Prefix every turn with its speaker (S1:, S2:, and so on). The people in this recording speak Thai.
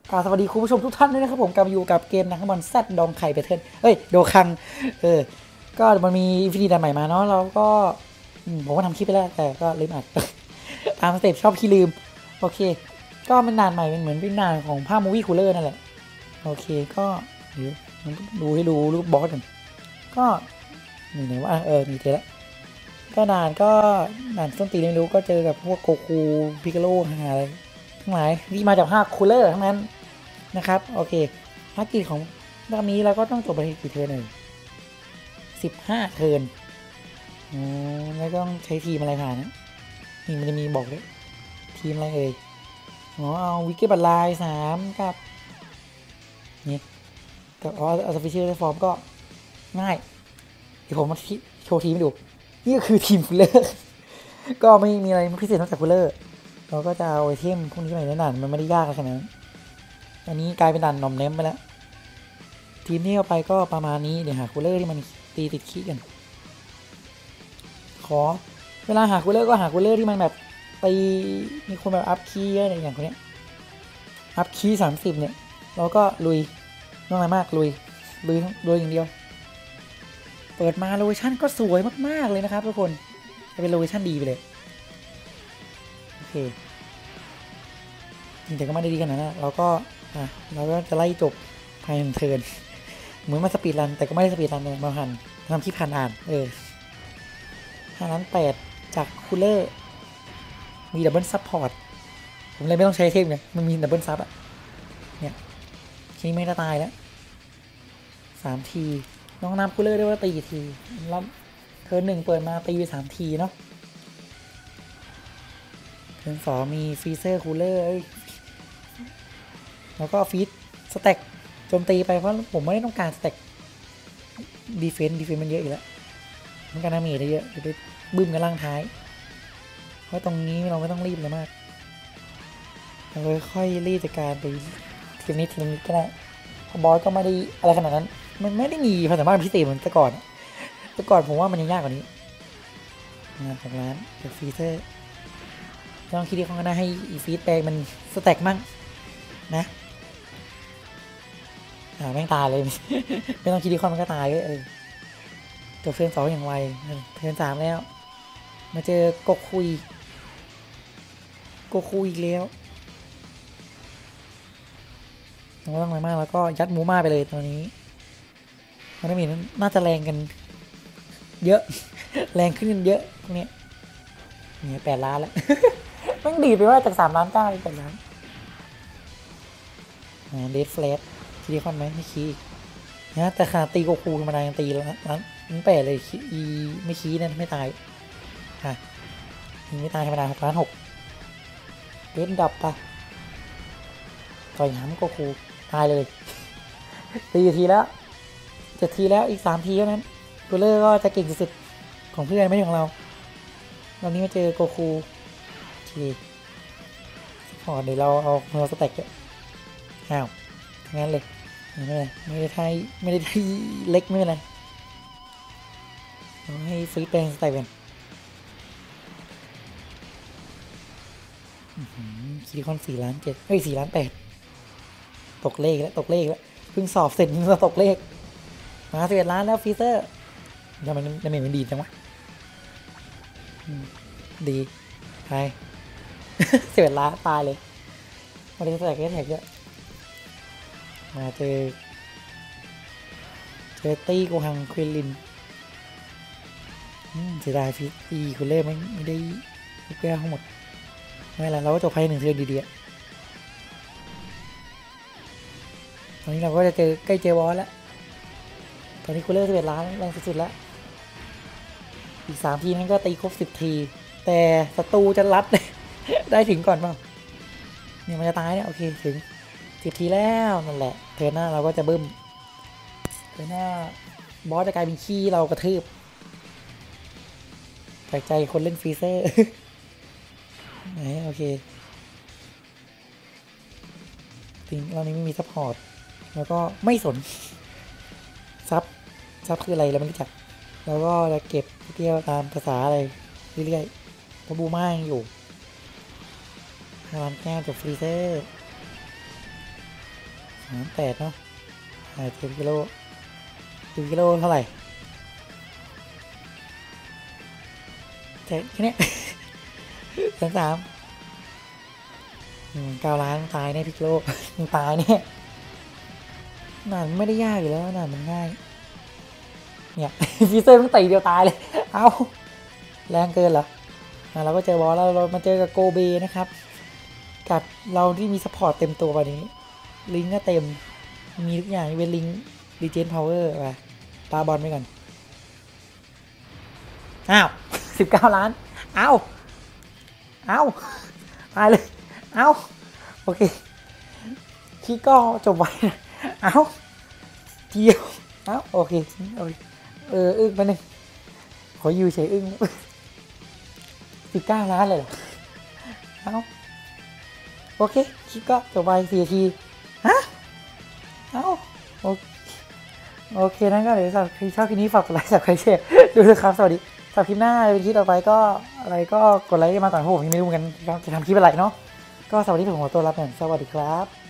S1: สวัสดีคุณผู้ชมทุกท่านด้วยนะครับผมกลับมาอยู่กับเกมนักบอลแซดดองไข่เบเทิลเอ้ยโดคังก็มันมีวิธีด่านใหม่มาเนาะเราก็ผมก็ทำคลิปไปแล้วแต่ก็ลืมอัด ตามสเต็ปชอบขี้ลืมโอเคก็เป็นด่านใหม่เป็นเหมือนเป็นด่านของภาพมูวี่คูลเลอร์นั่นแหละโอเคก็เดี๋ยวดูให้ดูรูปบอสกันก็นี่ไหนว่ามีเจอแล้วก็ด่านส้นตีนไม่รู้ก็เจอกับพวกโกคูพิกาโลอะไรทั้งหลายที่มาจากภาคคูลเลอร์ทั้งนั้นนะครับโอเคภารกิจของรอบนี้เราก็ต้องจบไปกี่เทิร์นหนึ่ง15 เทิร์นแล้วก็ต้องใช้ทีมอะไรผ่านนะนี่มันจะมีบอกเลยทีมอะไรเอ่ยเอาวิกเก็ตบัตไลน์3กับนี่กับArtificial Reform ก็ง่ายเดี๋ยวผมมาโชว์ทีมให้ดูนี่ก็คือทีมฟูลเลอร์ก็ไม่มีอะไรพิเศษนอกจากฟูลเลอร์เราก็จะเอาไอเทมพวกนี้ไปในด่านมันไม่ได้ยากขนาดนั้นอันนี้กลายเป็นด่านนอมเน้มไปแล้วทีมที่เอาไปก็ประมาณนี้เดี๋ยวหาคูลเลอร์ที่มันตีติดขี้กันขอเวลาหาคูลเลอร์ก็หาคูลเลอร์ที่มันแบบตีมีคนแบบอัพคีย์อะไรอย่างคนนี้อัพคีย์30เนี่ยเราก็ลุยน้องอะไรมากลุยอย่างเดียวเปิดมาโลเคชั่นก็สวยมากๆเลยนะครับทุกคนจะเป็นโลเคชั่นดีไปเลยโอเคจริงแต่ก็ไม่ได้ดีขนาดนั้นเราก็จะไล่จบภายใน1 เทิร์นเหมือนมาสปีดรันแต่ก็ไม่ได้สปีดรันเลยมาหันทำคลิปผ่านอ่าน5 ล้าน 8จากคูลเลอร์มีดับเบิลซัพพอร์ตผมเลยไม่ต้องใช้เทมไงมันมีดับเบิลซับเนี่ยทีนี้ไม่ได้ตายแล้ว3 ทีน้องน้ำคูลเลอร์ได้ว่าตีกี่ทีรอบเทิร์น 1เปิดมาตีไป3 ทีเนาะเทิร์น 2มีฟรีเซอร์คูลเลอร์แล้วก็ฟีดสแต็กโจมตีไปเพราะผมไม่ได้ต้องการสแต็กดีเฟนต์มันเยอะอยู่แล้วมันการดาเมจได้เยอะจะไปบึ้มกันล่างท้ายเพราะตรงนี้เราไม่ต้องรีบเลยมากเราค่อยรีบจัดการไปทีนี้ก็ได้บอสก็ไม่ได้อะไรขนาดนั้นมันไม่ได้มีความสามารถพิเศษเหมือนแต่ก่อนผมว่ามันยังยากกว่านี้งานของร้านจากฟรีเซอร์ต้องคิดดีเขาก็ได้ให้อีฟีดแปลงมันสแต็กมั่งนะแม่งตายเลย ไม่ต้องคิดดีคอนมันก็ตายจบเทิร์น 2อย่างไวเทิร์น 3แล้วมาเจอโกคุยอีกแล้วต้องอะไรมากแล้วก็ยัดมูม่าไปเลยตอนนี้มันไม่มีน่าจะแรงกันเยอะ แรงขึ้นกันเยอะพวกนี้เนี่ย8 ล้านแล้ว แม่งดีไปว่าจาก3 ล้าน9เป็น8 ล้านเดฟแฟลชคิดดีคอนไหมไม่คีนะแต่ขนาดตีโกคูธรรมดายังตีแล้วนะมันแปลเลยไม่คีนั่นไม่ตายไม่ตายธรรมดา6 ล้าน 6เล่นดับปะต่อยหำโกคูตายเลยตีทีแล้ว7 ทีแล้วอีก3 ทีเท่านั้นกูเลอร์ก็จะเก่งสุดๆของเพื่อนไม่ใช่ของเราวันนี้มาเจอโกคูทีพอเดี๋ยวเราเอาสแต็กอ้าวงั้นเลยไม่ได้ไทยเล็กไม่เป็นไรเราให้ฟรีแปลงสไตล์เป็นซิลิคอน4 ล้าน 74 ล้าน 8ตกเลขแล้วเพิ่งสอบเสร็จมันตกเลขมา11 ล้านแล้วฟรีเซอร์ทำไมมันดีจังวะดีไป11 ล้านตายเลยมาเล่นแท็กเยอะมาเจอตี้โกฮังควิลินเสียดายฟีตีคุณเล่ไม่ได้ลูกแก้วทั้งหมดไม่ละเราก็จบภายใน1 เดือนดีๆตอนนี้เราก็จะใกล้เจอบอสแล้วตอนนี้คุณเล่11 ล้านแรงสุดๆแล้วอีก3 ทีนั้นก็ตีครบ10 ทีแต่ศัตรูจะรัด ได้ถึงก่อนเปล่าเนี่ยมันจะตายเนี่ยโอเคถึง10 ทีแล้วนั่นแหละเทิร์นหน้าเราก็จะบึ้มเทิร์นหน้าบอสจะกลายเป็นขี้เรากระทืบแปลกใจคนเล่นฟรีเซอร์ ไหนโอเคจริงเรานี้ไม่มีซัพพอร์ตแล้วก็ไม่สนซับคืออะไรเราไม่รู้จักแล้วก็จะเก็บเที่ยวตามภาษาอะไรเรื่อยๆเพราะบูม่ายังอยู่5 ล้าน 9จากฟรีเซอร์ 8เนาะ10 กิโล10 กิโลเท่าไหร่แต่แค่นี้3 9 ล้านตายแน่พิกโลมึงตายเนี่ยหนานไม่ได้ยากอยู่แล้วหนานมันง่ายเนี่ยฟีเซอร์ต้องตีเดียวตายเลยเอาแรงเกินเหรอเราก็เจอบอสแล้วเรามาเจอกับโกเบนะครับกับเราที่มีซัพพอร์ตเต็มตัววันนี้ลิงก็เต็มมีทุกอย่างเป็นลิงดีเจนพาวเวอร์ไปปาบอลไปก่อนอ้าว19 ล้านเอาตายเลยเอาโอเคคีก็จบไว้เอาเดียวเอาโอเคอึ้งไปหนึ่งขออยู่เฉยอึ้ง19 ล้านเลยเหรอเอาโอเคคีก็จบไป4 นาทีฮะเอาโอเคนั่นก็เดี๋ยวชอบคลิปนี้ฝากกดไลค์แชร์ดูด้วยครับสวัสดีสำหรับคลิปหน้าเป็นคลิปต่อไปก็อะไรก็กดไลค์มาก่อนเพราะผมยังไม่รู้เหมือนกันจะทำคลิปอะไรเนาะก็สวัสดีผมขอตัวรับก่อนสวัสดีครับ